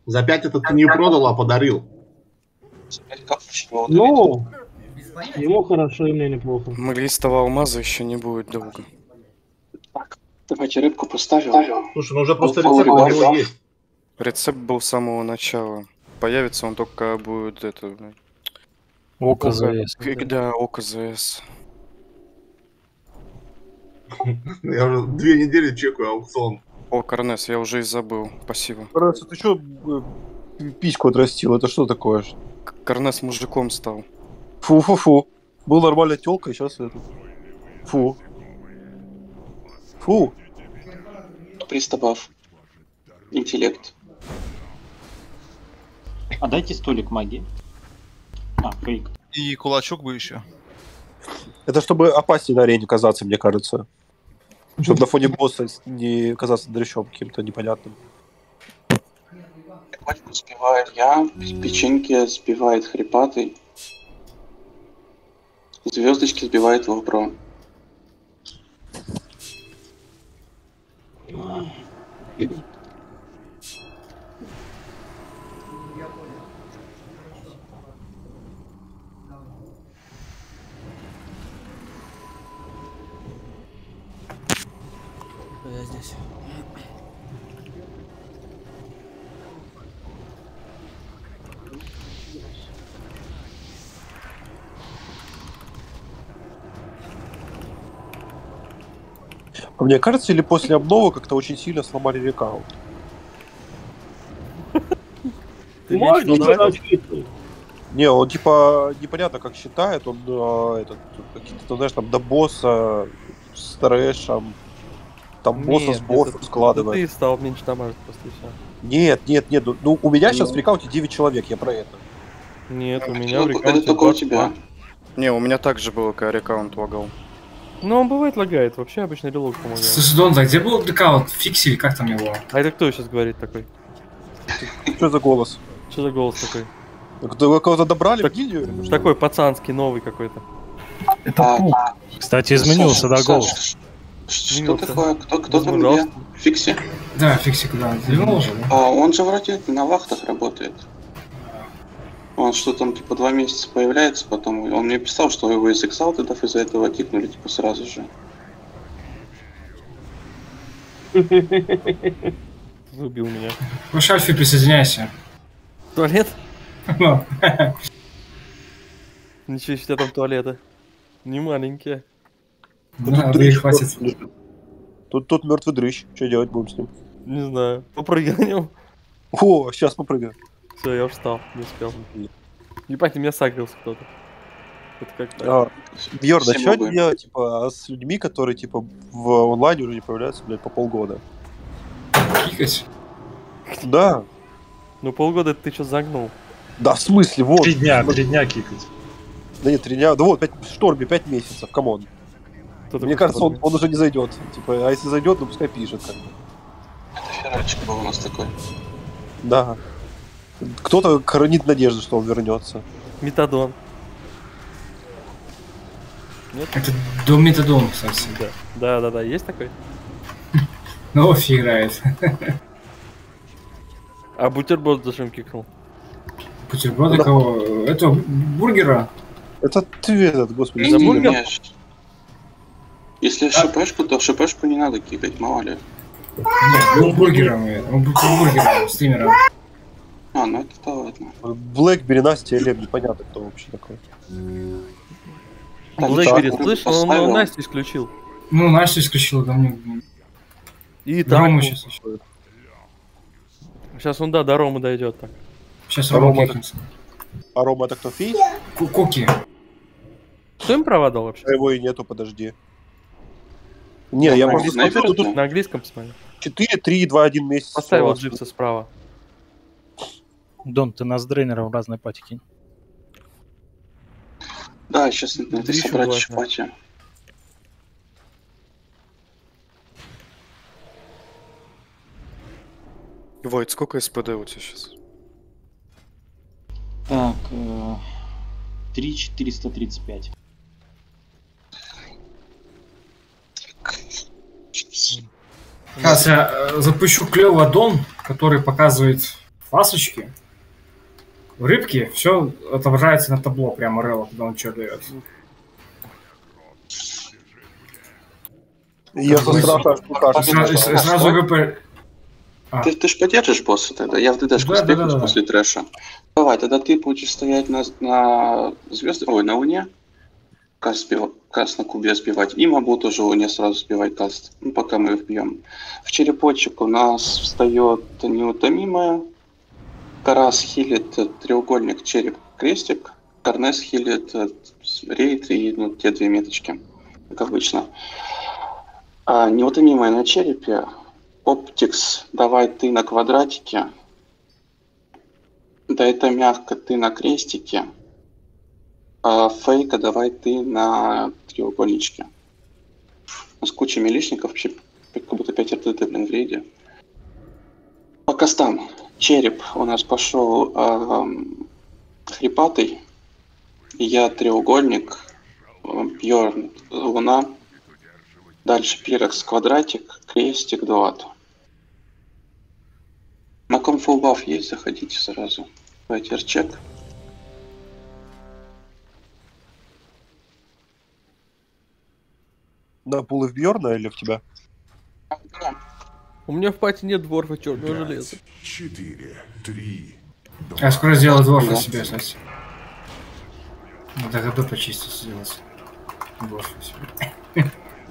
За 5 это ты не продал, а подарил. Ну, ему хорошо, и мне неплохо. Мглистого алмаза еще не будет долго. Так, давайте рыбку поставим. Слушай, ну уже просто Ну, рецепт у фаворит, него да? есть. Рецепт был с самого начала. Появится он только будет это... ОКЗС. Да, ОКЗС. Я уже 2 недели чекаю аукцион. О, Корнес, я уже и забыл. Спасибо. Раз, ты чё письку отрастил? Это что такое? Корнес мужиком стал. Фу-фу-фу. Был нормальной тёлкой, сейчас это. Фу. Фу. Пристабав. Интеллект. А дайте столик магии. А, фейк. И кулачок бы еще. Это чтобы опаснее на арене казаться, мне кажется. Чтобы на фоне босса не казаться дрящом каким-то непонятным. Пачку сбиваю я, печеньки сбивает хрипатый. Звездочки сбивает Вовбро. Я здесь. А мне кажется, или после обновы как-то очень сильно сломали рекаунт? Может, Не, он типа непонятно как считает, он какие-то, знаешь, там до босса с трэшем, там босса с боссом складывает. Ты стал меньше дамажить просто и все. Нет, ну у меня сейчас в рекаунте 9 человек, я про это. Нет, у меня в Это рекаунте только у тебя. Не, у меня также было, когда рекаунт лагал. Ну, он бывает лагает, вообще обычно релог помогает. Слушай, Дон, где был декаут? Фикси или как там его? А это кто сейчас говорит такой? Что за голос? Что за голос такой? Вы кого-то добрали в гильдию? Такой пацанский, новый какой-то. Это пук. Кстати, изменился, да, голос. Что такое? Кто там где? Фикси? Да, Фикси куда? Вернул же, да? А он же вроде на вахтах работает. Он что там типа 2 месяца появляется, потом он мне писал, что его из эксалтедов из-за этого кикнули типа сразу же. Убил меня. Ну, Шальфи, присоединяйся. Туалет? Ну. Ничего себе там туалеты. Не маленькие. Да, да и хватит. Тут мертвый дрыщ. Что делать будем с ним? Не знаю. Попрыгай на нем. О, сейчас попрыгаю. Все, я встал, не успел. Ебать, меня сагрился кто-то. Это как так? Бьёрн, а Все что мобы. делать, типа, с людьми, которые, типа, в онлайне уже не появляются, блядь, по полгода? Кикать? Да. Ну полгода ты что загнул? Да, в смысле, вот. 3 дня кикать. Да нет, 3 дня. Да вот, в Шторме 5 месяцев, камон. Мне кажется, он уже не зайдет. Типа, а если зайдет, то пускай пишет. Как бы. Это херачик был у нас такой. Да. Кто-то хранит надежду, что он вернется. Метадон. Нет? Это Дом Метадон, кстати. Да, есть такой? Ну, Офи играет. А бутерброд зачем кикнул? Бутерброды кого? Это бургера? Это ты этот, господи, За бургер? Если шипешку, то шипешку не надо кикать, мало ли. Нет, бургера мы. Бургера, стримера. А, ну это ладно. Блэкбери, Настя, Лев, непонятно, кто вообще такой. Блэкбери, слышал, он Настю исключил. Ну, Настю исключил, да мне. И Да, там. мы сейчас. Сейчас он, да, до Ромы дойдет так. Сейчас Рома кикнется. А Рома это кто, Фи? Коки. Кто им права дал вообще? А его и нету, подожди. Не, я просто смотрю, тут На английском посмотри. 4, 3, 2, 1 месяц. Поставил джипса справа. Дон, ты нас дрейнером в разные пати кинь. Да, сейчас надо собрать шпати. Войт, сколько СПД у тебя сейчас? Так, 3435. Сейчас я запущу клевый аддон, который показывает фасочки. В рыбке все отображается на табло прямо Релла, когда он что дает. Я со страха Сразу ГП. Ты ж поддержишь босса тогда? Я в ДДшку спекнусь после трэша. Давай, тогда ты будешь стоять на звезды, ой, на Луне. Каст на кубе сбивать. И могу тоже Луне сразу сбивать каст. Ну, пока мы их бьем. В черепочек у нас встает неутомимая. Карас хилит треугольник, череп, крестик. Карнес хилит рейд и те две меточки. Как обычно. А неутомимая на черепе. Оптикс, давай ты на квадратике. Да это мягко, ты на крестике. А Фейка, давай ты на треугольничке. С кучей милишников, вообще как будто 5 РТТ, блин, в рейде. По кастам. Череп у нас пошел хрипатый. Я треугольник. Бьорн, Луна. Дальше Пирекс, квадратик, крестик, дуат. На ком фулбаф есть, заходите сразу. Давайте арчек. На пулы в Бьорна или в тебя? У меня в пати нет дворфа черного железа. 4, 3. Я скоро сделаю дворфа себе, кстати. Надо ГБ почистить сделать. Дворфа себе.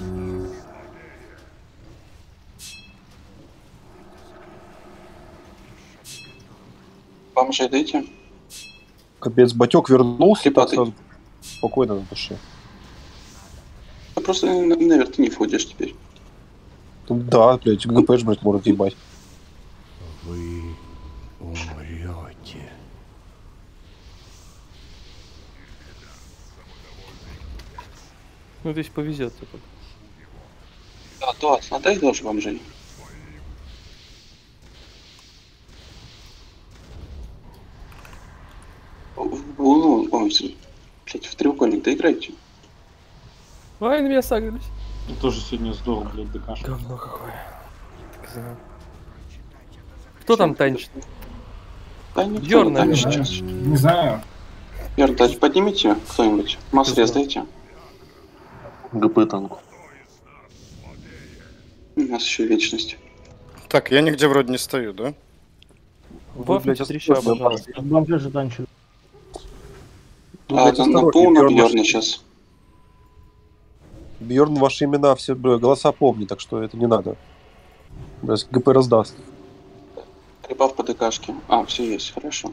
Вам же дайте. Капец, батек вернулся, так Хрипатый. сразу спокойно на душе. Ты просто, наверное, ты не входишь теперь. Да, блядь, ГП ж, блядь, может ебать. Вы умрете. Ну, здесь повезет. Типа. Да, дуат, отдай тоже вам же. Блять, в треугольник доиграйте. Ай, на меня сагрились. Я тоже сегодня сдох, блядь, ДКш. Говно какое. Так знаю. Кто там танчит? Да никто Бьёрн, не танчит наверное. сейчас. Не знаю. Бьёрн, дайте поднимите кто-нибудь. Масс-рез дайте. ГП танку. У нас еще вечность. Так, я нигде вроде не стою, да? Бафните треща, пожалуйста. Вам же танчит. А на полном Бьёрна сейчас. Бьорн ваши имена, все голоса помни, так что это не надо. Блядь, ГП раздаст. Прибав по ДКшке. А, все есть, хорошо.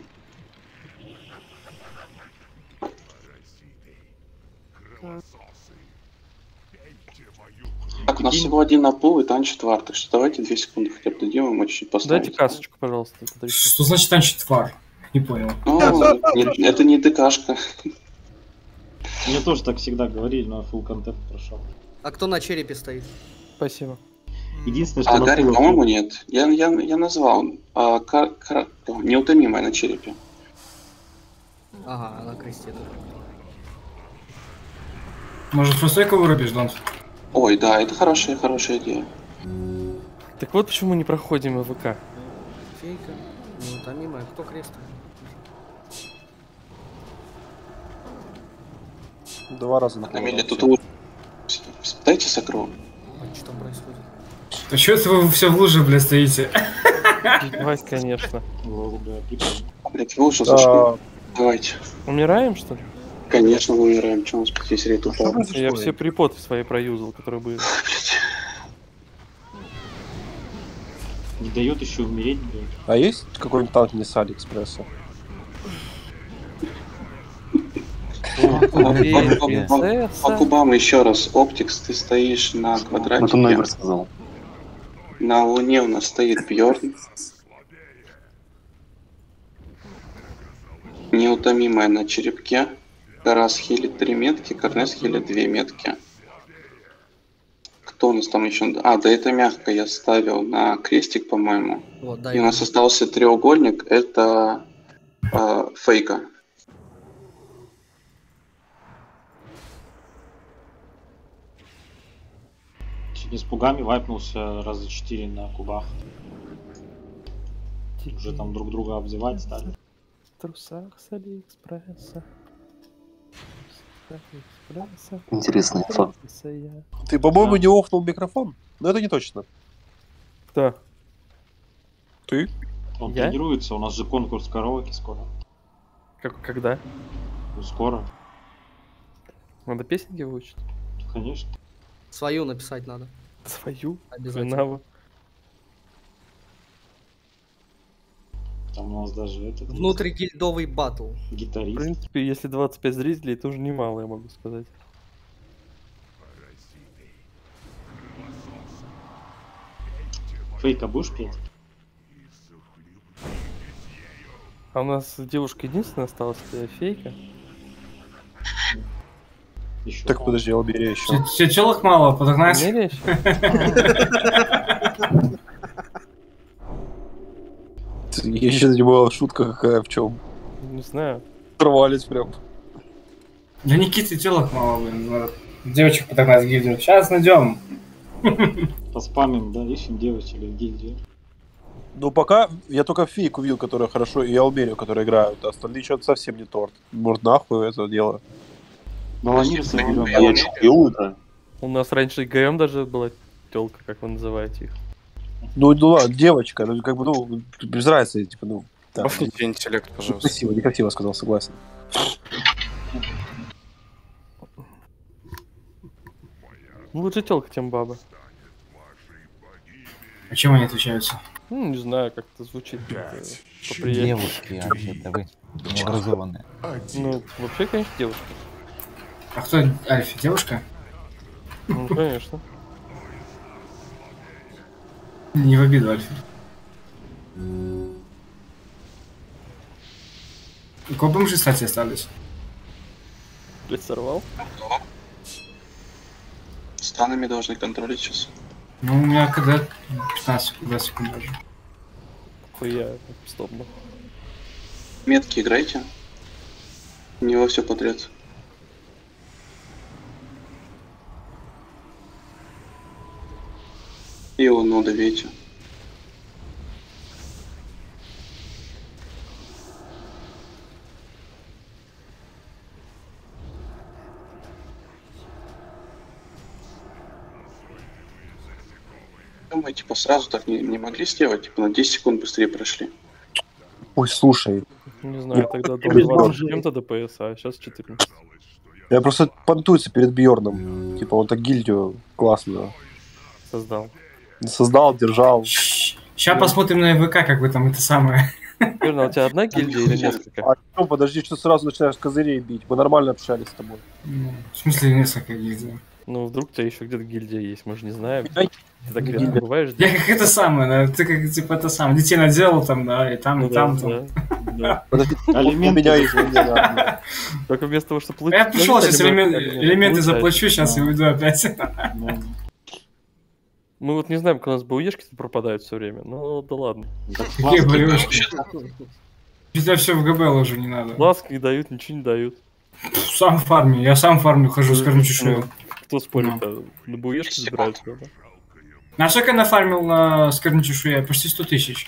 Так, у нас всего один на пол и танчит вар, так что давайте 2 секунды хотя бы дадим ему чуть-чуть поставить. Дайте касочку, пожалуйста. Треща. Что значит танчит вар? Не понял. Ну, это не ДКшка. Мне тоже так всегда говорили, но full контент прошел. А кто на черепе стоит? Спасибо. Единственное, что... А Гарри, по-моему, нет. Я назвал. Неутомимая на черепе. Ага, на кресте. Может, фрустойку вырубишь, Донт? Ой, да, это хорошая идея. Так вот почему не проходим ВК. Фейка. Неутомимая. Кто крест? 2 раза на На миле тут лучше. Дайте сокру. А что там происходит? А чё это вы все в луже, блядь, стоите? Давайте, конечно. Блять, вы уже зашли. Давайте. Умираем, что ли? Конечно, мы умираем. Че у нас здесь рейд упал? Я все припоты свои проюзал, которые были. Не дает еще умереть, блядь. А есть какой-нибудь танк не с Алиэкспресса? По кубам еще раз. Оптикс, ты стоишь на квадратике. Это Негр сказал. На Луне у нас стоит Бьорн. Неутомимая на черепке. Карас хилит 3 метки, Карнес хилит 2 метки. Кто у нас там еще? А, да это мягко я ставил на крестик, по-моему. Вот, да, И у нас остался треугольник, это Фейка. Сегодня с пугами вайпнулся раза 4 на кубах. Уже там друг друга обзывать стали. В трусах с Алиэкспресса. Интересная инфа. Ты, по-моему, не офнул микрофон? Но это не точно. Кто? Ты? Он Я? тренируется, у нас же конкурс караоке скоро. Когда? Ну, скоро. Надо песенки выучить? Конечно. Свою написать надо. Свою? Обязательно. Наву. Там у нас даже этот Внутригильдовый батл. В гитарист. принципе, если 25 зрителей, то уже немало, я могу сказать. Фейка будешь петь? А у нас девушка единственная осталась, это фейка. Еще Так, подожди, Алберия еще. Все челок мало, подогнать? Меря еще? Я сейчас не была шутка какая, в чем. Не знаю. Сорвались прям. Для Никиты телок мало, блин. Надо девочек подогнать в гильдию. Сейчас найдем. поспамим, да, ищем девочек в гильдию. Ну, пока я только фейку видел, которая хорошо, и Алберию, которые играют. А остальные что-то совсем не торт. Может, нахуй это дело. Баланирса берем. Я чую это. У нас раньше ГМ даже была телка, как вы называете их. Ну ладно, девочка, ну как бы, ну, без разницы, типа, ну. Да. Офните интеллект, пожалуйста. Некрасиво, некрасиво сказал, согласен. Ну, лучше телка, чем баба. А чему они отличаются? Ну, не знаю, как это звучит. Поприятнее. Девушки, вообще-то вы необразованные. Ну, вообще, конечно, девушка. А кто Альфи? Девушка? Ну, конечно. Не в обиду, Альфи. У кого бомжи, кстати, остались? Блядь, сорвал? Станами должны контролить сейчас. Ну, у меня когда 15-20 секунд даже. Хуя, стоп. Метки играйте. Не во все подряд. И его нода ветер. Мы типа сразу так не могли сделать, типа на 10 секунд быстрее прошли. Ой, слушай. Не знаю, тогда был 20 с чем-то ДПС, а сейчас 14. Я просто понтуется перед Бьорном. Типа, он так гильдию классно Создал. создал, держал. Сейчас посмотрим на ВК, как вы там это самое. Бьорн, а у тебя одна гильдия или несколько? А что, подожди, что сразу начинаешь козырей бить? Мы нормально общались с тобой. Ну, в смысле несколько гильдий? Ну, вдруг у тебя еще где-то гильдия есть, мы же не знаем. Ты так редко бываешь. Я как это самое, ты как типа это самое, детей наделал там, да, и там, Ну и там. да. Подожди, Алименты. у меня есть да. Только вместо того, чтобы платить... Я пришел, сейчас элементы заплачу, сейчас и уйду опять. Мы вот не знаем, как у нас БУЕшки тут пропадают все время. Ну, да ладно. Какие болевочки? Тебя все в ГБ уже не надо. Ласк не дают, ничего не дают. Сам фармю, я сам фармлю, хожу с чешую. Кто спорит-то? На БУЕшки забирают, да? На сколько я нафармил на скорне чешуе? Почти 100 тысяч.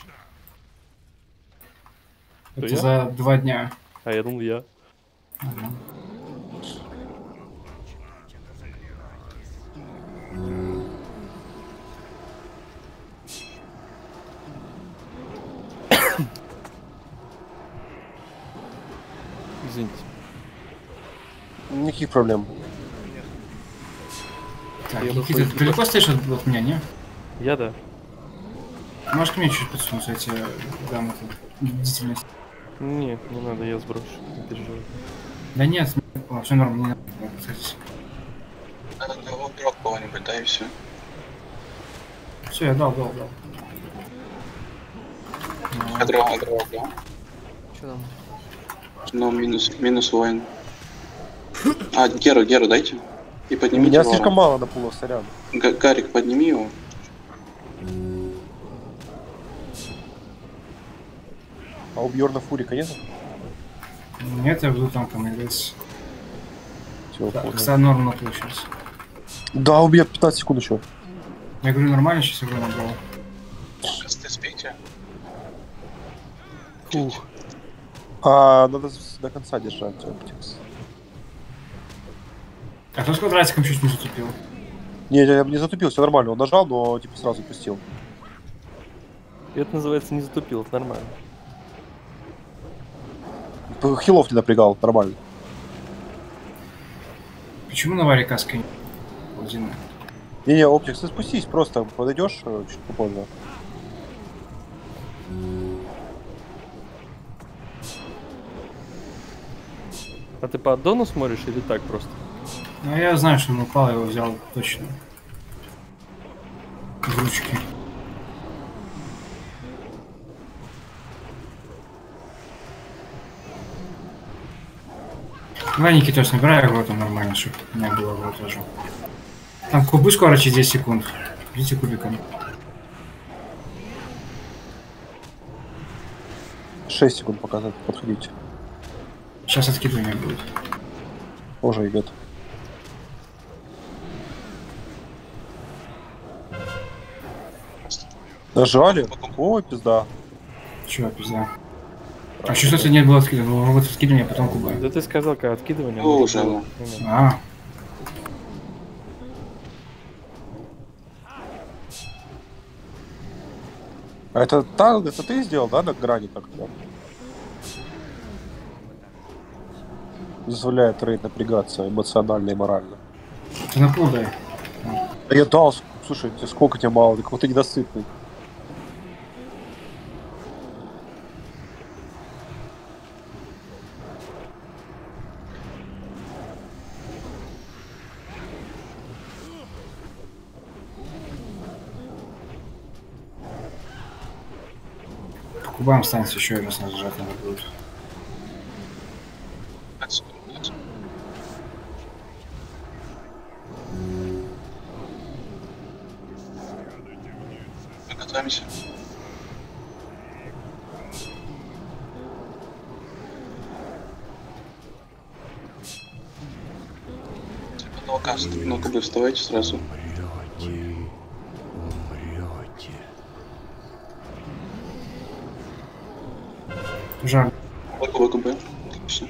Кто, Это я? за 2 дня. А я думал, я. Извините. Никаких проблем. Так, Я Никита, бы ты далеко стоишь от меня, не? Я да. Можешь ко мне чуть подсунуться, я тебе дам эту бдительность. Не, не надо, я сброшу. Не переживай. Да нет, все нормально, не надо. Кстати. Надо дроп кого-нибудь, да, и все. Все, я дал. Адро. Что там? Но минус воин. А, Геру дайте. И поднимите Меня его. слишком мало на пулов, сорян. Гарик, подними его. А у Бьорна Фурика нет? Нет, я буду там играть. Всё, Так, понял. кстати, норм получилось. Да, у меня 15 секунд еще. Я говорю, нормально, сейчас игру набрал. Косты спейте. крутить. Надо до конца держать оптикс. А кто с квадратиком чуть не затупил? Не, я не затупил, все нормально. Он нажал, но типа сразу пустил. Это называется не затупил, это нормально. Хилов не напрягал, нормально. Почему на варе каска не... Не, оптикс, ты спустись, просто подойдешь чуть попозже. А ты по аддону смотришь или так просто? Ну я знаю, что он упал, его взял точно. В ручки. Давай, Никитос, набирай его там нормально, чтобы у меня было его тоже. Там кубы скоро через 10 секунд. Идите кубиком. 6 секунд показать, подходите. Сейчас откидывание будет. Уже идет. Нажали? Ой, пизда. Чё, пизда? А что, кстати, не было откидывания? Вот откидывание, потом куба. Да ты сказал, как откидывание. Ну, уже. А. А это ты сделал, да, на грани как-то? Заставляет рейд напрягаться эмоционально и морально. Ты на пол дай. Я дал, слушай, сколько тебе мало, ты какой-то недосыпный. По кубам останется еще раз нажать надо будет. Готовимся. Ну-ка вы вставайте сразу. Жаль. ВКБ. Отлично.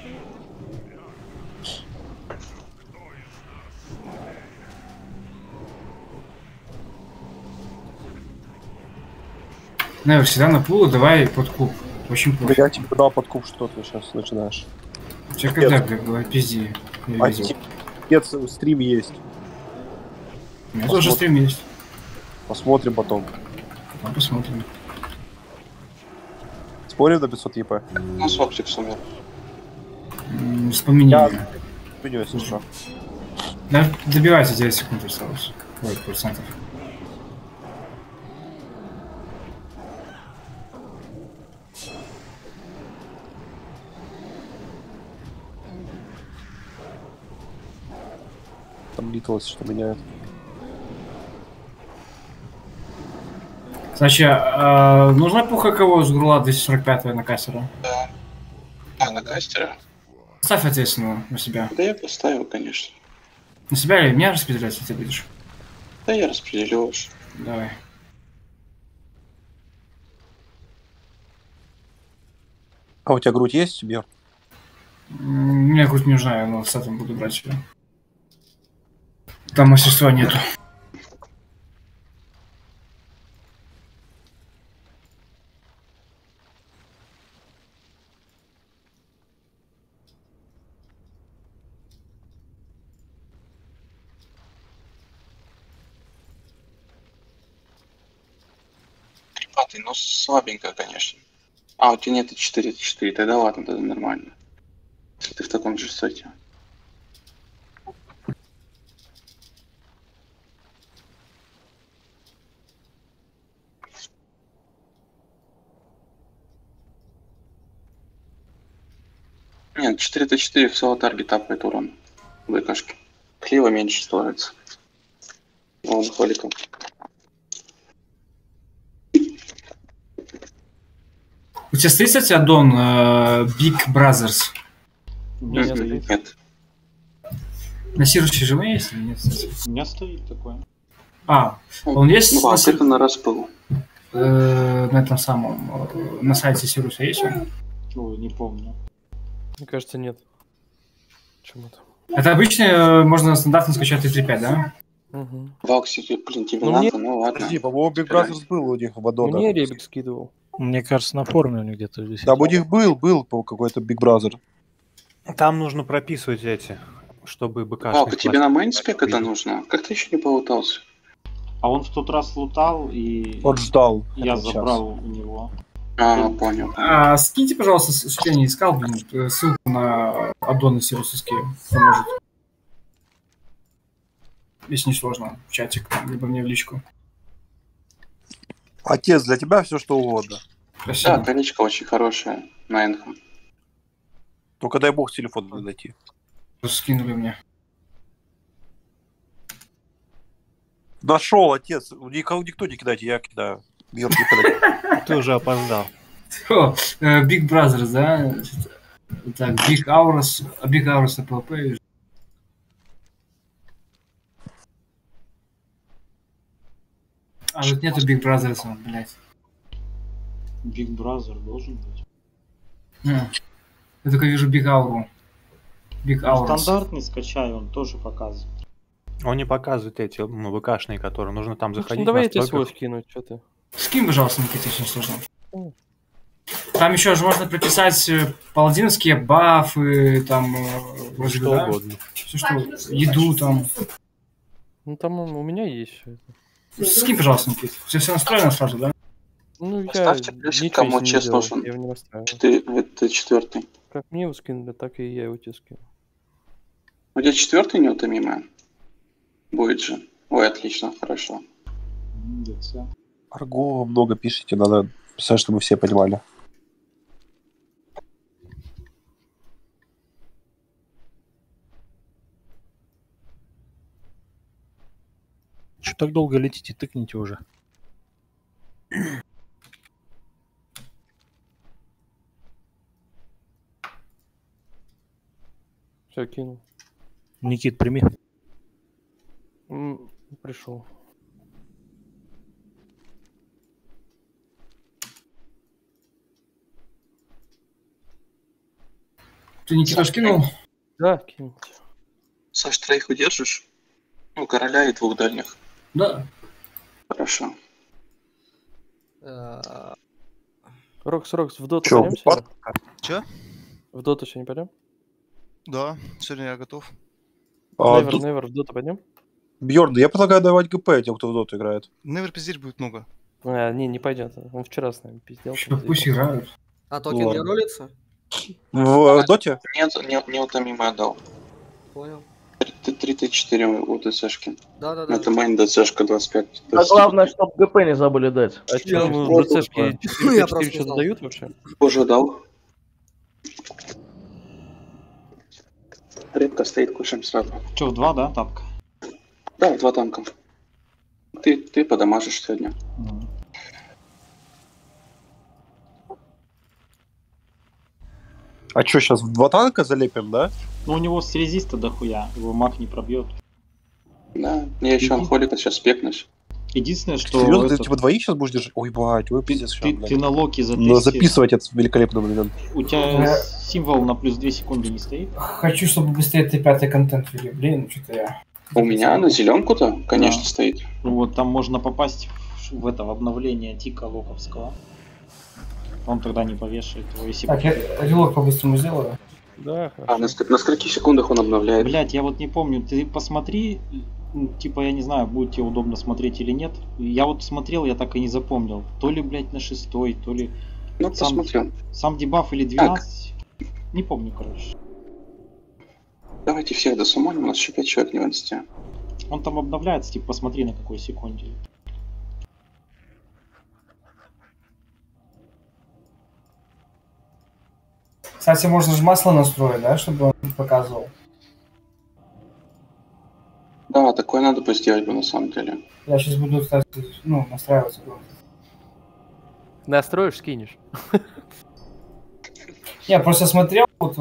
Невер, всегда на пулу, давай под куб. Очень плохо. Я тебе дал под куб, что ты сейчас начинаешь. Че когда, говорю, пизди. А нет, стрим есть. У меня тоже стрим есть. Посмотрим потом. Потом посмотрим. Спорим до 500 ЕП? Ну, с оптиксом. Вспомни. Я если что. Да, добивайте 9 секунд осталось. Ой, процентов. Там Литлс что меняет. Значит, нужна пуха кого с грула 245 на кастера? Да. А, на кастера? Ставь ответственного на себя. Да я поставил, конечно. На себя или меня распределять, если ты будешь? Да я распределю уж. Давай. А у тебя грудь есть себе? У меня грудь не нужна, я с этим буду брать себя. Там мастерства нету. Крепатый, но слабенько, конечно. А, у тебя нет 4-4, тогда ладно, тогда нормально. Если ты в таком же сете. Нет, 4-4 в соло таргет апает урон. ВКшки. Клива меньше становится. Вон холиком. У тебя стоит, кстати, аддон Big Brothers? Нет. На Сирусе живые есть или нет, кстати? У меня стоит такое. А, он есть? Ну, это на раз был. на этом самом, на сайте Сируса есть он? Ой, не помню. Мне кажется, нет. Почему-то. Это обычно можно стандартно скачать 3.5, да? Угу. Валкси, блин, тебе Ну, надо, ну ладно. Подожди, по-моему, Big Brothers был у них в аддонах. Мне Ребик скидывал. Мне кажется, на форуме у них где-то висит. Да, у них был какой-то Big Brother. Там нужно прописывать эти, чтобы БКшный Валка, тебе на мейнспек это нужно? Как ты еще не полутался? А он в тот раз лутал, и Он ждал. я этот час. забрал у него. А, понял. Скиньте, пожалуйста, что я не искал, блин, ссылку на аддоны сирусовские. Поможет. Если не сложно, в чатик, либо мне в личку. Отец, для тебя все что угодно. Спасибо. Да, колечко очень хорошее на Энхо. Только дай бог телефон не найти. Скинули мне. Нашел, отец. Никто не кидайте, я кидаю. Мир не кидайте. Ты уже опоздал. Big Brothers, да? Так, Big Auras на PvP. А тут нету Big Brothers, блядь. Big Brother должен быть. Я только вижу Big Aura. Big Auras. Стандартный скачай, он тоже показывает. Он не показывает эти, ну, ВКшные, которые нужно там заходить. Ну, давай я тебе настройках. свой скину, что ты. Скинь, пожалуйста, Никита, если не сложно. Там еще же можно прописать паладинские бафы, там, вроде бы, Что да? угодно. Все что, еду там. Ну там у меня есть все это. Скинь, пожалуйста, Никит. Все настроено сразу, да? Ну, я Поставьте плюсик, ничего кому не честно делал, нужен. я его не настраивал. Это четвертый. Как мне его скинули, так и я его тебе скину. У тебя четвертый неутомимая? Будет же. Ой, отлично, хорошо. Арго много пишите, надо писать, чтобы все понимали. Что так долго летите, тыкните уже. Все, кинул. Никит, прими. Пришел. Ты Никита скинул? Да, кинул. Саш, троих удержишь? Ну, короля и двух дальних. Да. Хорошо. Рокс, в доту Чё, пойдем сегодня? Чё? В доту сегодня пойдем? Да, сегодня я готов. Невер, в доту пойдем? Бьорн, я предлагаю давать ГП тем, кто в доту играет. Невер пиздеть будет много. Не пойдет. Он вчера с нами пиздел. Пусть играют. А токен не ролится? В доте? Нет, неутомимый отдал. Понял. 3Т4 у ДЦшки. Да. Это майн ДЦшка 25. А главное, чтобы ГП не забыли дать. А Я чё, в ДЦшке Я 4 просто что-то знал. дают вообще? Позже дал. Редко стоит, кушаем сразу. Че, в 2, да, тапка? Да, 2 танка. Ты подамажишь сегодня. А что, сейчас в 2 танка залепим, да? Ну, у него с резиста дохуя, его маг не пробьет. Да, я еще анхолика сейчас спекнусь. Единственное, что... Серьезно, ты этот- типа двоих сейчас будешь держать? Ой, бать, ой, пиздец. щас, блядь. ты на локе Надо затестил. записывать этот великолепный момент. У тебя символ на плюс 2 секунды не стоит? Хочу, чтобы быстрее Т5 контент ввели. Блин, что-то я... У меня на зеленку-то, конечно, стоит. Ну вот там можно попасть в это в обновление тика локовского. Он тогда не повешает его, если... Так, я релог по-быстрому сделаю. Да, А на скольких секундах он обновляет? Блять, я вот не помню, ты посмотри, типа, я не знаю, будет тебе удобно смотреть или нет. Я вот смотрел, я так и не запомнил. То ли, блять, на 6-й, то ли... Ну, посмотрим. Сам дебаф или 12. Не помню, короче. Давайте всех досумоним, у нас еще 5 человек не в инсте. Он там обновляется, типа, посмотри на какой секунде. Кстати, можно же масло настроить, да, чтобы он показывал. Да, такое надо бы сделать бы на самом деле. Я сейчас буду, кстати, настраиваться. Настроишь, скинешь. Я просто смотрел, вот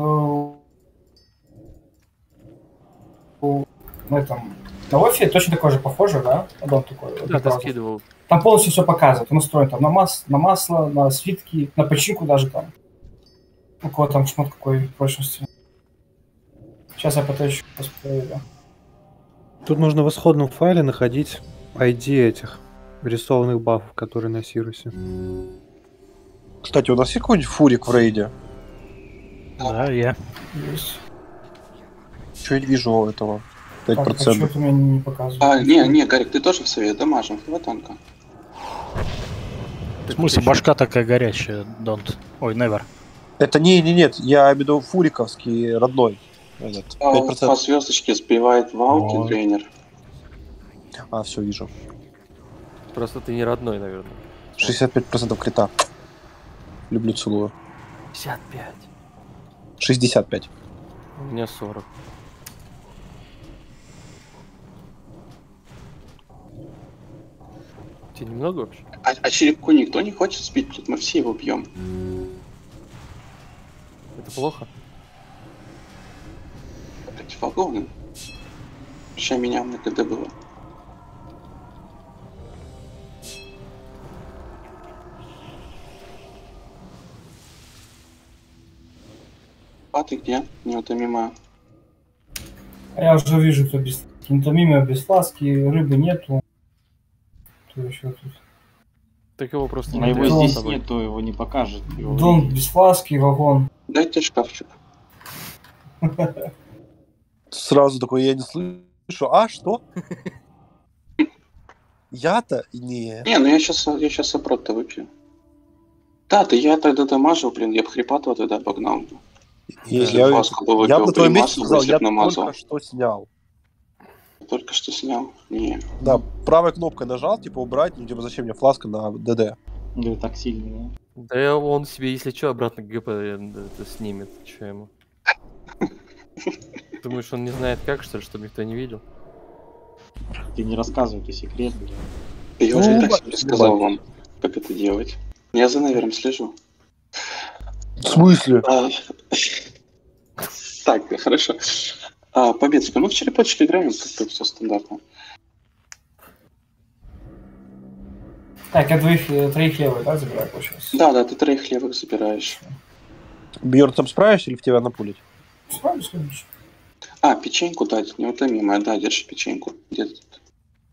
на этом, на офе точно такой же похоже, да? Аддон такой. Да, ты скидывал. Там полностью все показывает. Он настроен там на масло, на свитки, на починку даже там. У кого там шмот какой прочности. Сейчас я потом посмотрю. Тут нужно в исходном файле находить ID этих рисованных бафов, которые на Сирусе. Кстати, у нас есть какой-нибудь фурик в рейде? Да, я. Есть. Что я не вижу у этого? 5%. Так, а что-то мне не показывает. Не, Гарик, ты тоже в совет дамажем, хватанка. В смысле, башка такая горячая, don't. Ой, never. Это нет, я имею в виду фуриковский родной. Этот, 5%. По звездочке сбивает валки тренер. А, все, вижу. Просто ты не родной, наверное. 65% крита. Люблю, целую. 55. 65. У меня 40. Тебе немного вообще? А черепку никто не хочет сбить, тут мы все его бьем. Это плохо? Противоголовным. Причем меня на КД было. А ты где? Неутомимая. А я уже вижу, кто без... Неутомимая без фласки, рыбы нету. Кто еще тут? Так его просто А его здесь нет, то его не покажет. Дон без фласки, вагон. Дайте шкафчик. Сразу такой, я не слышу. А, что? Я-то? Не. Не, ну я сейчас опрот-то выпью. Да, я тогда дамажил, блин, я бы хрипатого тогда обогнал. Я бы на твоем месте сказал, я только что снял. Только что снял? Не. Да, правой кнопкой нажал, типа убрать, ну типа зачем мне фласка на ДД? Да, так сильно, да? Да он себе, если что, обратно ГП это снимет. Че ему? Думаешь, он не знает как, что ли, чтобы никто не видел? Ты не рассказывай, ты секрет, блин. Я уже и так себе сказал вам, как это делать. Я за Невером слежу. В смысле? Так, хорошо. Победочка, мы в черепочек играем, как-то все стандартно. Так, я троих левых, да, забираю, получается? Да, ты троих левых забираешь. Бьерн, там справишься или в тебя напулить? Справлюсь, конечно. Печеньку дать, неутомимая, да, держи печеньку. Где ты тут?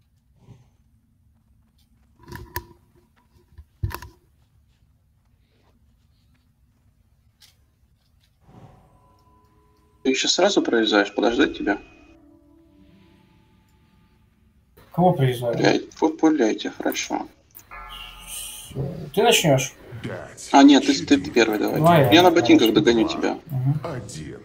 Ты еще сразу проезжаешь, подождать тебя? Кого проезжаю? Пуляйте, хорошо. Ты начнешь? Нет, ты первый, давай. Я на ботинках догоню тебя. Один.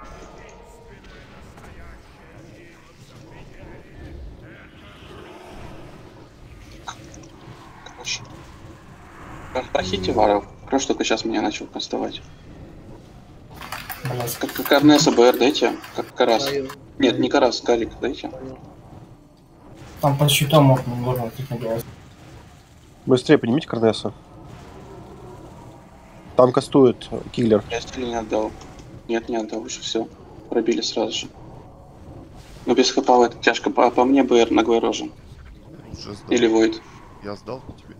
Хорошо. Прохите варов. Краш только сейчас меня начал кастовать. Как Арнеса БР дайте. Как Карас. Нет, не Карас, Карик дайте. Там под щитом можно делать. Быстрее поднимите Карнеса. Там кастует киллер. Я стиль не отдал. Нет, не отдал, уже все. Пробили сразу же. Но без хпа это тяжко. По мне БР наглой рожи. Или Войд. Я сдал тебе.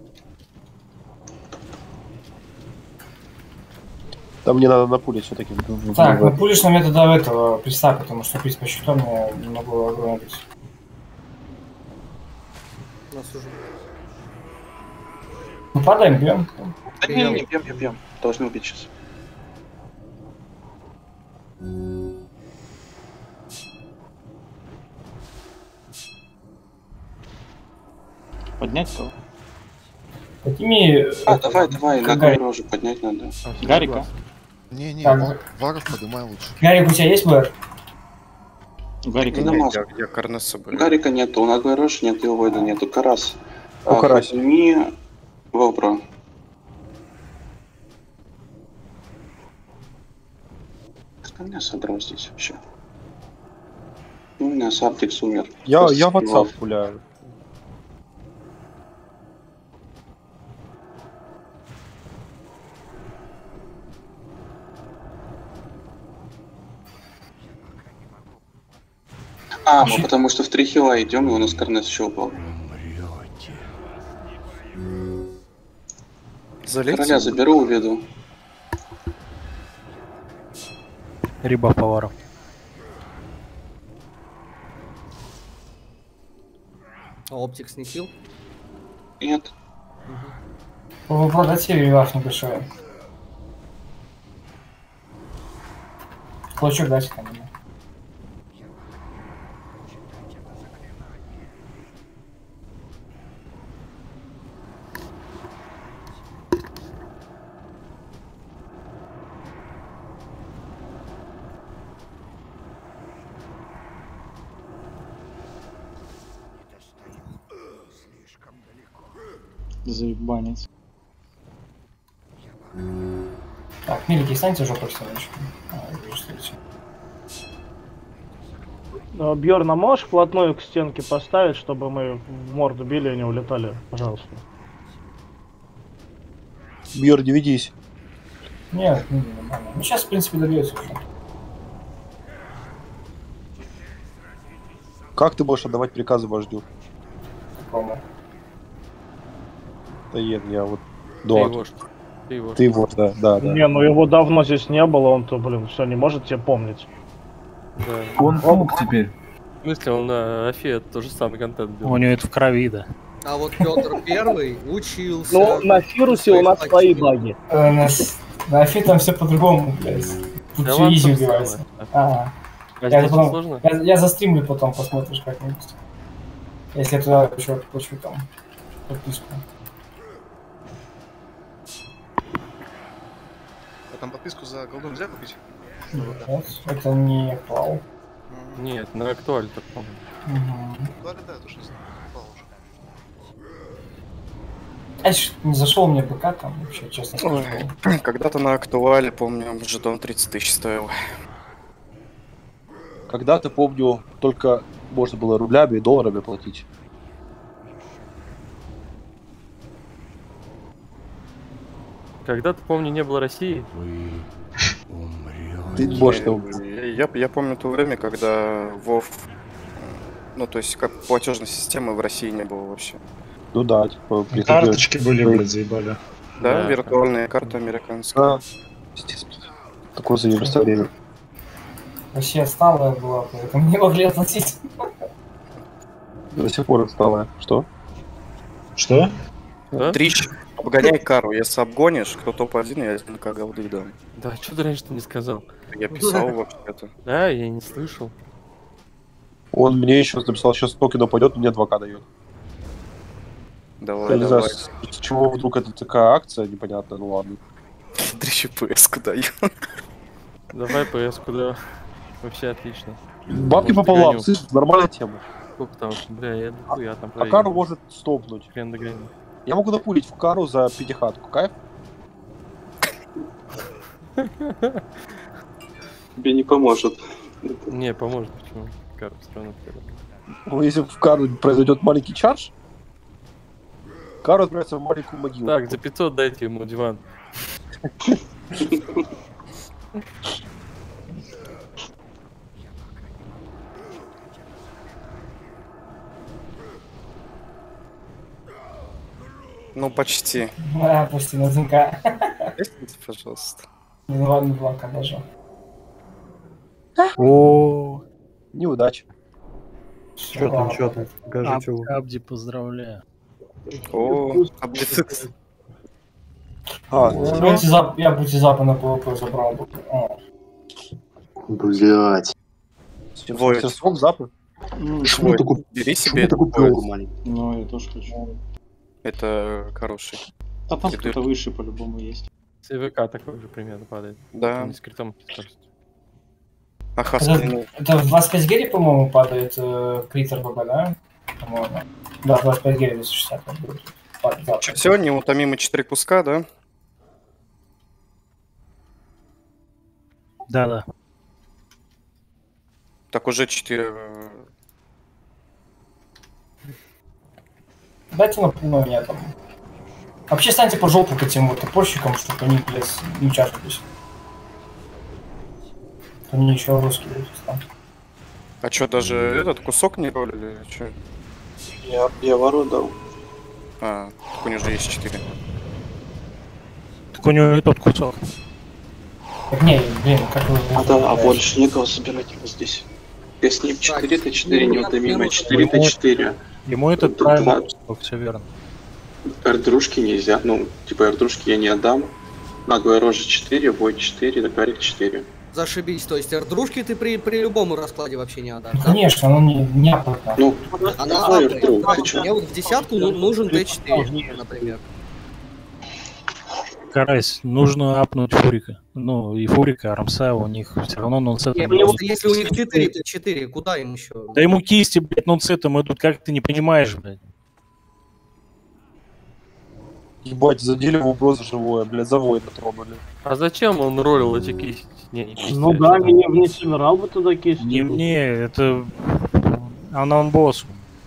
Там мне надо напулить все-таки. Так, напулишь на мне тогда этого приста, потому что пить по щитам я не могу огромить. Нас уже. Ну падаем, бьем. Да не, бьем. Должны убить сейчас. Поднять кого? Подними... Давай, наглой рожу поднять надо. Гарика? Не, Так. Варов поднимай лучше. Гарик, у тебя есть БР? Гарика нет. Я Карнеса БР. Гарика нету, у наглой рожи нет, и у Войда нету. Карас. Карас. Подними Вобра. Кто меня собрал здесь вообще? У меня Саптикс умер. Я в WhatsApp пуляю. Мы потому что в 3 хила идем, и у нас Карнес еще упал. Залейте. Короля заберу, уведу. Риба повара. А оптик снесил? Нет. Вы продайте реваш небольшой. Клочок дайте ко мне. Заебанец. Так, милики, станьте жопой становочку. Бьерн, а можешь вплотную к стенке поставить, чтобы мы в морду били и не улетали? Пожалуйста. Бьер, не ведись. Нет, нормально. Ну сейчас, в принципе, добьется уже. Как ты будешь отдавать приказы вождю? Какому? Да нет, я вот... Ты вождь. Ты вождь, да. Не, ну его давно здесь не было, он-то, блин, все, не может тебе помнить. Да. Он помог теперь. В смысле, он на Афе тот же самый контент делал. У него это в крови, да. А вот Петр Первый учился. Ну, на Фирусе у нас свои баги. На Афе там все по-другому, блядь. Тут Да все ладно, изи там убивается. А Я здесь потом- сложно? я застримлю потом, посмотришь как-нибудь. Если я туда еще получу там подписку. А там подписку за голду нельзя купить? Вот, это не актуал. Нет, на актуале так помню. Да, это уж не знаю. Попал уже. Не зашел мне ПК там вообще, честно скажу. Ой, когда-то на актуале, помню, жетон 30 тысяч стоил. Когда-то, помню, только можно было рублями и долларами платить. Когда-то, помню, не было России. Ты можешь Я помню то время, когда Вов... Ну, то есть, как платежной системы в России не было вообще. Ну да, типа... Карточки были, блядь, заебали. Да, виртуальная карта американская. Да, естественно. Такое заебистое время. Россия отсталая была, поэтому не могли оплатить. До сих пор отсталая. Что? Что? Трич, обгоняй кару. Если обгонишь, кто топ-1, я 1к голды дам. Да, что ты раньше-то не сказал? Я писал вообще-то. Да, я не слышал. Он мне еще написал, сейчас токена пойдет, мне 2к дает. Давай, Я не знаю, давай. с чего вдруг это такая акция, непонятно, ну ладно. Трич ПС-ку даю. Давай ПС-ку, да. Вообще отлично. Бабки Может, пополам, догоню. слышишь, нормальная тема. Сколько там? Бля, я дохуя там А проиграл. кару может стопнуть. Хрен догоню. Я могу напулить в кару за пятихатку, кайф? Тебе не поможет. Не, поможет, почему? Кару все равно вперед. Ну, если в кару произойдет маленький чардж, кару отправится в маленькую могилу. Так, за 500 дайте ему диван. Ну, почти. А, почти на ЗНК. Пожалуйста. Ну ладно, 2к даже. О, неудача. Что там, что там? Покажите его. Абди, поздравляю. О, облицит. Я бутизапа на ПВП забрал бы. Блять. Войд. Запы? Войд, бери себе этот Войд. Ну, я тоже хочу. Это хороший. А там кто-то выше по-любому есть. ЦВК такой же примерно падает. Да. Не с критом. Ага, Это в 25 гири, по-моему, падает критер ББ, да? По-моему. Да, 25 гири 260 будет. Все, неутомимые 4 куска, да? Да. Так уже 4. Дайте на меня там. Вообще станьте по жопу к этим вот топорщикам, чтобы они, блядь, не чашкались. Они еще русские будут там. А что, даже этот кусок не ролили? Чё? Я вору дал. А, так у них же есть 4. Так у него и тот кусок. Так не, блин, как вы... А больше некого собирать его здесь. Если не в 4 Т4 неутомимые, 4 Т4. Ему этот правильно, все верно. Эрдрушки нельзя, ну, типа эрдрушки я не отдам. Наглая рожа 4, вой 4, Гарик 4. Зашибись, то есть эрдрушки ты при любом раскладе вообще не отдашь, да? Конечно, он не опытно. Ну, она мне вот в десятку нужен Т4, например. Карась, нужно апнуть Фурика. Ну, и Фурика, Рамса, у них все равно нонсетом. Если у них 4 Т4, куда им еще? Да ему кисти, блядь, нонсетом идут, как ты не понимаешь, блядь. Ебать, задели его просто живое, блядь, за воина тронули. А зачем он ролил эти кисти? Не кисти, Ну да, меня не собирал бы туда кисти. Не, это... Она он боссу.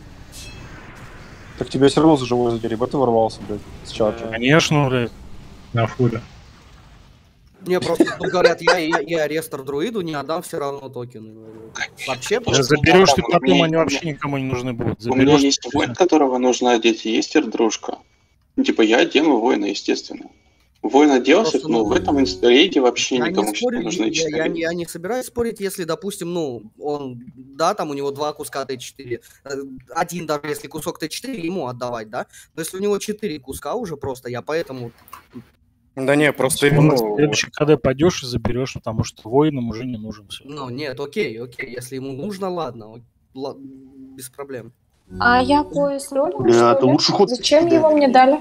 Так тебя все равно за живое задели, ты ворвался, блядь, с чарджа. Конечно, блядь. На фуре. Мне просто тут говорят, я рестор друиду не отдам все равно токены. Вообще, заберешь ты потом, они вообще никому не нужны будут. У меня есть воин, которого нужно одеть, и есть эрдрушка. Ну, типа, я одену воина, естественно. Воин оделся, но в этом рейде вообще никому не нужны 4. Я не собираюсь спорить, если, допустим, ну, он, да, там у него 2 куска Т4, один даже если кусок Т4, ему отдавать, да? Но если у него 4 куска уже просто, я поэтому... Да не, просто именно... Следующий КД пойдешь и заберешь, потому что воинам уже не нужен все. Ну, нет, окей, если ему нужно, ладно, без проблем. А я пояс ролил, Бля, это лучший ход. Зачем его мне дали?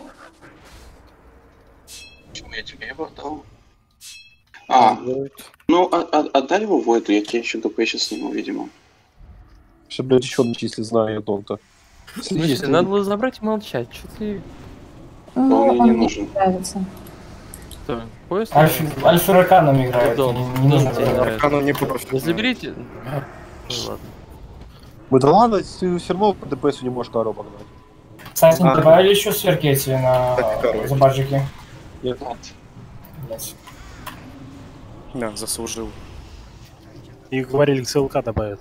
Почему я тебе его отдал? Ну, отдай его Войду, я тебе еще ДП сейчас сниму, видимо. Сейчас, блядь, еще начисли, знаю, Дон-то. Слушай, надо было забрать и молчать, что ты... Ну, он мне не нужен. Нравится. Что, пояс? Альфа-раканом играет, не нужно. Раканом не профит. Заберите... Ладно. Мы да ладно, ты все равно по ДПС не можешь коробок погнать. Кстати, не добавили еще сверки эти на забаджики? Нет. Да, заслужил. И говорили, СЛК добавят.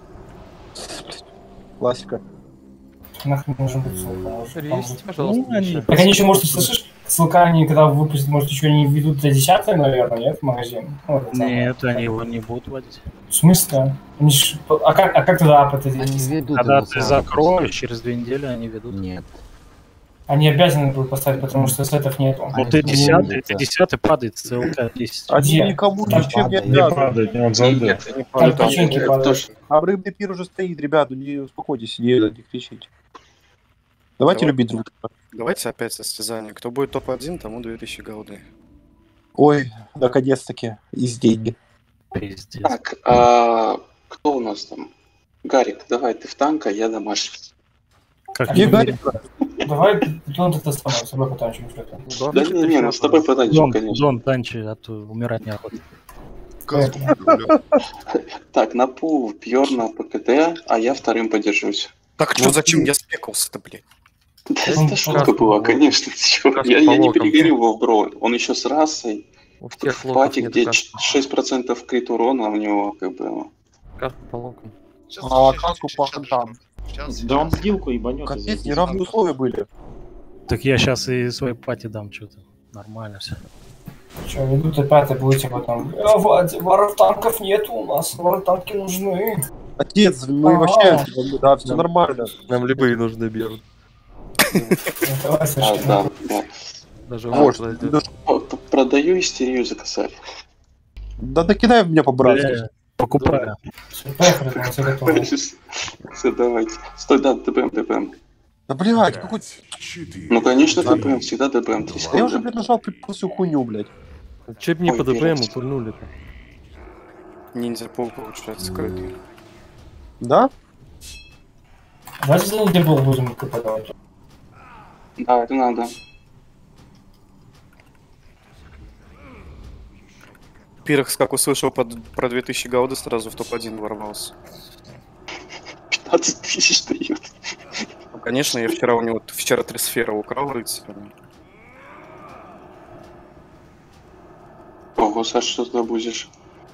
Классика. Нахрен должен быть ссылка? Ревести, пожалуйста. Так они еще, может, слышишь, ссылка они когда выпустят, может, еще не введут до 10-й, наверное, нет, в магазин? Вот, нет, они его не будут вводить. В смысле? А как тогда ап это Они ведут. Когда ты закроешь, через 2 недели они ведут. Нет. Они обязаны будут поставить, потому что сетов нету. Вот ты 10-й падает ссылка 10. Они никому ничем не Не обязаны. падает, не он залдает. Там печеньки падают. А рыбный пир уже стоит, ребята, не успокойтесь, не кричите. Давайте любить друг друга. Давайте опять состязание. Кто будет топ-1, тому 2000 голды. Ой, наконец-таки, из деньги. Пиздец. Так, кто у нас там? Гарик, давай ты в танк, а я домашний. Как Где Гарик? Давай, Дон, ты с собой потанчим что-то. Да не, ну с тобой потанчим, конечно. Дон, танчи, а то умирать неохота. Так, на пул Пьерна ПКТ, а я вторым подержусь. Так, что, зачем я спекался-то, блядь? Да это шутка была, конечно. Я не перегорел бро. Он еще с расой. В пати, где 6% крит урона у него, как бы... Каску по локам. А каску по хантам. Да он сдилку ебанет. Капец, неравные условия были. Так я сейчас и свой пати дам что-то. Нормально все. Че, ведут опять, будете потом. Варов танков нету у нас, варов танки нужны. Отец, мы вообще, да, все нормально. Нам любые нужны берут. Да. Даже Продаю истерию за косарь. Да накидай меня по-братски. Покупаю. Все, давайте. Стой, да, ДПМ. Да блядь, какой... Ну конечно ДПМ, всегда ДПМ. Я уже, блядь, нажал всю хуйню, блядь. Че б не по ДПМу пульнули-то? Ниндзя пол получается скрытый. Да? Давайте за ниндзя пол будем подавать. Да, это надо. Пирекс, как услышал про 2000 голды, сразу в топ-1 ворвался. 15 тысяч дают. Ну, конечно, я вчера 3 сферы украл рыцаря. Ого, Саша, что ты обузишь?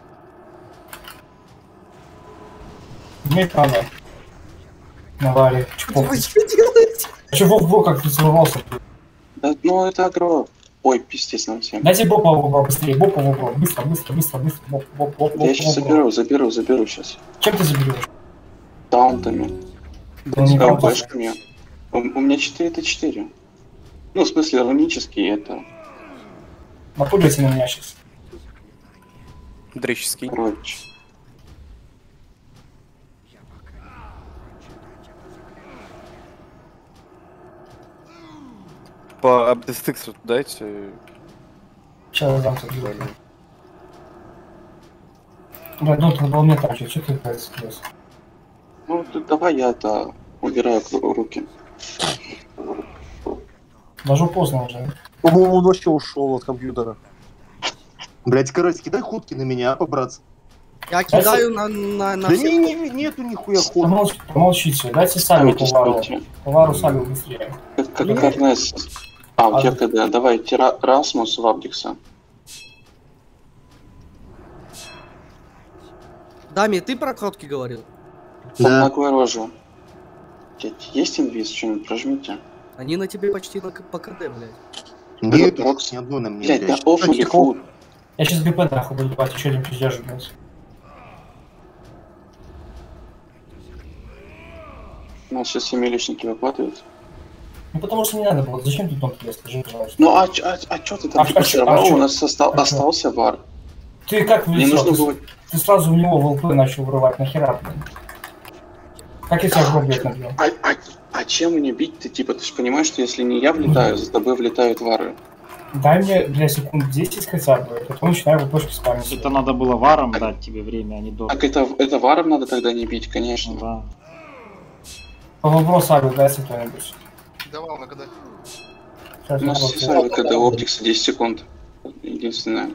Мне надо. Навали. Вы что делаете? А че Вов как ты сорвался? Да, ну это агро. Ой, пиздец, на всем. Дайте бопа в упор, быстрее, бопа в упор. Быстро, боп, Я сейчас заберу сейчас. Чем ты заберешь? Таунтами. Да не ЛПшками. У меня 4-4. Ну, в смысле, рунические это. Напугайте на меня сейчас. Дрический. Короче. По апдестиксу дайте. Сейчас дам тут. Да, ну ты был мне так, что ты происходит? Ну, давай я это убираю руки. Даже поздно уже. По-моему, он вообще ушел от компьютера. Блять, короче, кидай ходки на меня, по-братски. Я кидаю на Да всех. нету нихуя ходки. Помолчите, дайте сами Повару. Повару сами быстрее. Как Арнес. У тебя КД. Давайте Расмус Вабдикса. Дами, ты про кротки говорил? Да. Такую рожу. Есть инвиз, что-нибудь прожмите. Они на тебе почти по КД, блядь. Нет, Рокс ни одной на мне. Блядь, да офли фуд. Я сейчас ГП нахуй буду давать, еще один пиздеж, блядь. У нас сейчас семиличники выкладывают. Ну потому что не надо было, зачем ты тонкий лес, скажи, пожалуйста. Ну а чё ты там фиксировал? У нас остался вар. Ты как влезёл? Ты сразу в него в ЛП начал вырывать, нахера, блин? Как я тебя в гроб набил? А чем мне бить? Ты типа, ты же понимаешь, что если не я влетаю, за тобой влетают вары. Дай мне, бля, секунд 10 хотя бы, потом начинаю ВПшки спамить. Это надо было варом дать тебе время, а не до. Так это варом надо тогда не бить, конечно. Да. По вопросу Аби, дайте кто-нибудь. Давал на КД. У нас есть КД Оптикса 10 секунд. Единственное.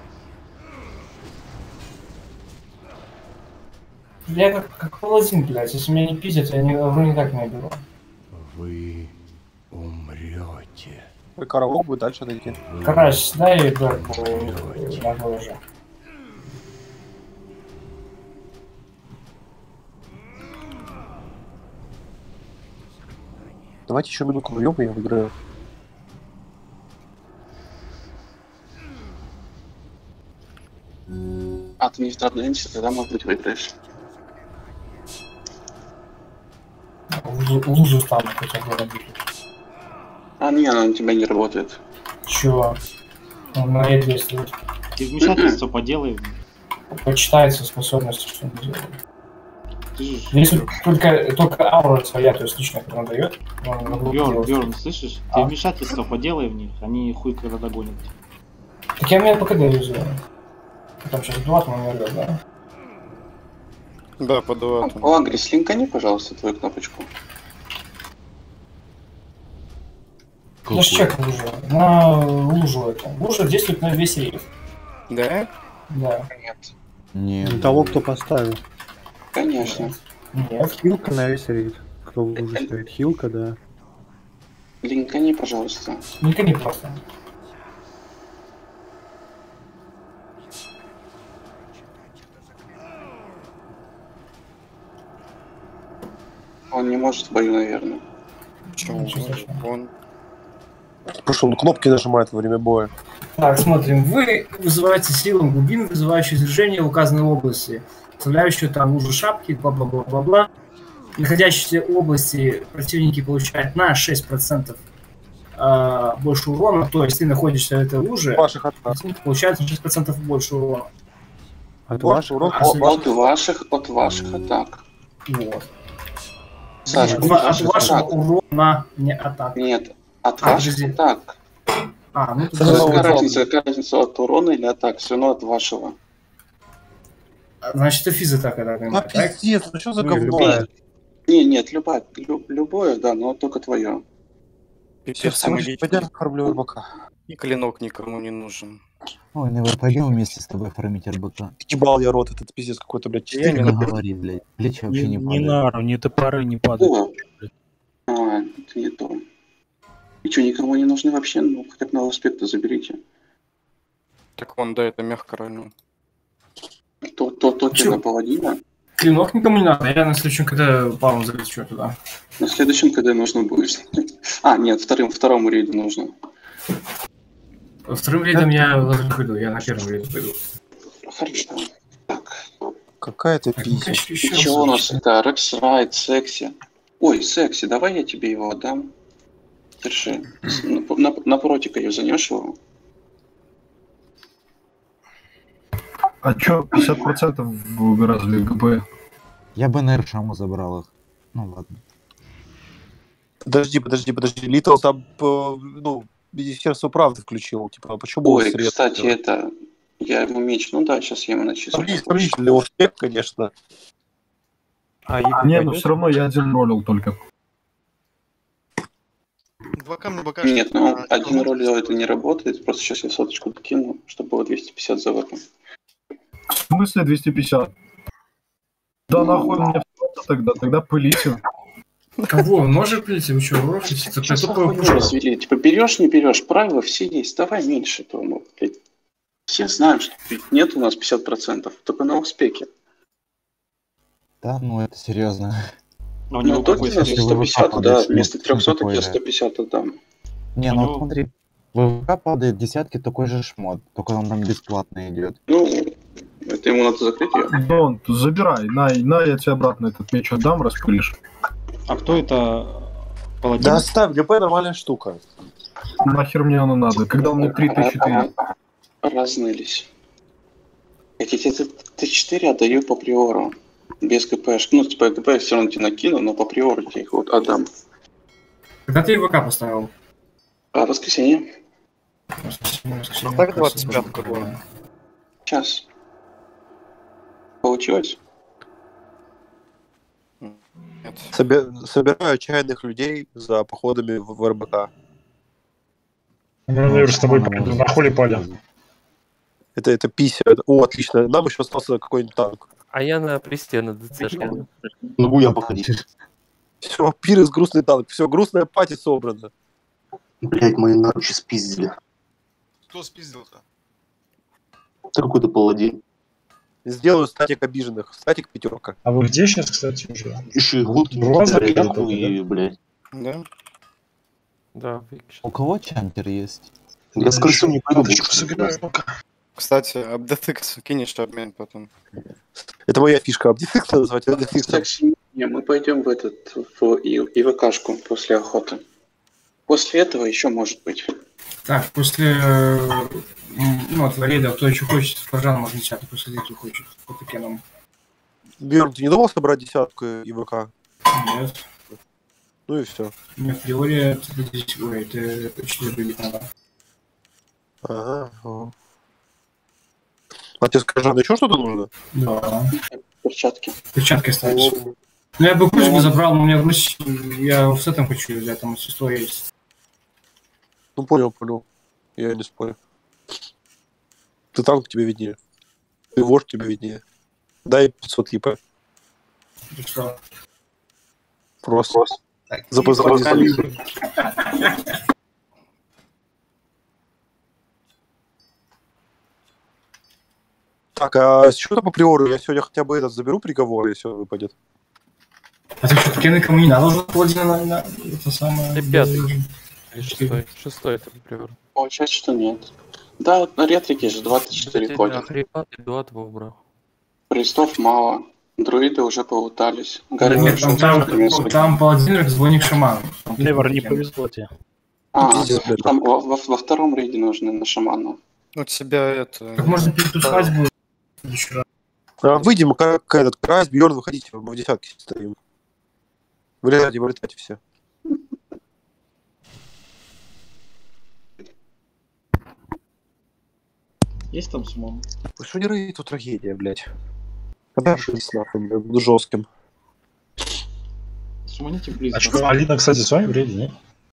Я как паладин, блядь, если меня не пиздят, я никак не беру. Вы умрете. Караок будет дальше дойти. Карась, дай Берку на глаже. Давайте еще минутку вьем, и я выиграю. А ты не в Традленсе, тогда, может быть, выиграешь. Лузу там хотя бы набили. А, не, она на тебя не работает. Чего? Он на E действует. Ты вмешательство поделай. Почитается способность, что он делает. Если только аура своя, то есть лично когда он дает. Бёрн, слышишь? Ты вмешательство поделай в них, они хуй когда догонят. Так я меня пока юзаю. Там сейчас 2 он умрет, да? Да, по 2. Лагрис, линкани, пожалуйста, твою кнопочку. Я ж чекал уже. На лужу это. Лужа действует на весь рейд. Да? Да. Нет. Нет. Того, кто поставил. Конечно. Нет. Хилка на весь рейд. Кто в луже стоит. Хилка, да. Линкани, пожалуйста. Линкани просто. Он не может в бою, наверное. Почему? Он... Потому что он кнопки нажимает во время боя. Так, смотрим. Вы вызываете силам глубин, вызывающие движение в указанной области, составляющую там лужу шапки, бла-бла-бла-бла-бла. Находящиеся в области противники получают на 6% больше урона, то есть ты находишься в этой луже, противники получают на 6% больше урона. От ваших От ваших атак. Вот. Саша, от вашего урона, не атак. Нет, от ваших атак. Ну какая разница от урона или атак? Все равно от вашего. Значит, это физ-атака, да? А пиздец, ну что за говно? Нет, любое, да, но только твое. Пипец, пойдем оформлю РБК. И клинок никому не нужен. Ой, давай пойдем вместе с тобой фармить РБК. Ебал я рот, этот пиздец какой-то, блядь. Я не говори, блядь. Плечи вообще не падают. Не нару, ни топоры не падают. Это не то. И что, никому не нужны вообще? Ну, хотя бы на аспекта заберите. Так вон, да, это мягко ранил. То на паладина. Клинок никому не надо, я на следующем КД пару залечу туда. На следующем КД нужно будет. А, нет, второму рейду нужно. Вторым рейдом я не пойду, я на первом рейде пойду. Хорошо. Какая-то пизда. Чего у нас это? Рекс Райт, Секси. Ой, Секси, давай я тебе его отдам. Держи. На протика юзанешь его. А чё, 50% выразили ГБ? Я бы на Эршаму забрал их. Ну ладно. Подожди. Литл там, ну, Министерство правды включил. Типа, а почему? Ой, кстати, это... Я ему меч. Ну да, сейчас я ему начислю. Сравнительный успех, конечно. Не, но все равно я один ролил только. Нет, ну один роль это не работает. Просто сейчас я соточку докину, чтобы было 250 за вэпом. В смысле 250? Да нахуй мне тогда пылите. Кого? Может пылите? Вы что, рофите? Сейчас развели. Типа берешь, не берешь, правила все есть. Давай меньше, то, ну, блядь. Все знаем, что нет у нас 50%, только на успехе. Да, ну это серьезно. Ну только у нас 150, да, вместо 300 я 150 отдам. Не, ну смотри, в ВВК падает десятки такой же шмот, только он там бесплатно идет. Ну, это ему надо закрыть ее. Дон, забирай, на, я тебе обратно этот меч отдам, распылишь. А кто это? Паладин? Да оставь, ГП нормальная штука. Нахер мне оно надо, когда у меня 3004. Разнылись. Хотите, Т4 отдаю по приору. Без ГПшки. Ну, типа, ГП я все равно тебе накину, но по приору тебе их вот отдам. Когда ты ВК поставил? А, воскресенье. Так 25-ку было. Сейчас. Получилось? Нет. Собираю отчаянных людей за походами в РБК. Ну, наверное, с тобой пойду. На холе пали. Это пися. О, отлично. Нам еще остался какой-нибудь танк. А я на престе на ДЦшке. Ну, я походить. Все, пирс, грустный танк. Все, грустная пати собрана. Блять, мои наручи спиздили. Кто спиздил-то? Это какой-то паладин. Сделаю статик обиженных. Статик 5. А вы где сейчас, кстати, уже? Еще и гудки. И, блядь. Да? Да, у кого чантер есть? Я с крысом не пойду. Кстати, ApdetX кинешь обмен потом. Это моя фишка. ApdetX назвать ApdetX. Мы пойдем в этот, в ИВКшку после охоты. После этого еще может быть. Так, после ну, от рейда, кто еще хочет, пожалуйста, можно десятку посадить, кто хочет по токенам. Бьерн, ты не думал собрать десятку ИВК? Нет. Ну и все. Нет, в теории это 4 будет надо. Ага. А тебе скажи, еще что-то нужно? Да. Перчатки. Перчатки остались. Ну я бы груз бы забрал, но у меня груз, я с этим хочу взять, там мастерство есть. Ну понял. Я не спорю. Ты танк тебе виднее. Ты вождь тебе виднее. Дай 500 ИП. И что? Просто. Запази. Так, а что-то по приору? Я сегодня хотя бы этот заберу приговор, если он выпадет. А ты что, токены кому не надо уже паладина на это самое... Ты пятый. Или шестой это приор. Получается, что нет. Да, вот на ретрике же 24 ходят. Пристов мало. Друиды уже полутались. Да нет, там паладин, звоник шаман. Левер, не повезло тебе. Там во втором рейде нужны на шамана. У тебя это... Как можно перетусовать будет? Выйдем, как этот Крайс, Бьерн, выходите, мы в десятке стоим. Вылетайте все. Есть там сумон? Что не рейд, тут трагедия, блядь. Когда жизнь, нахуй, я буду жестким. Сумоните близко. А что, Алина, кстати, с вами в рейде, нет?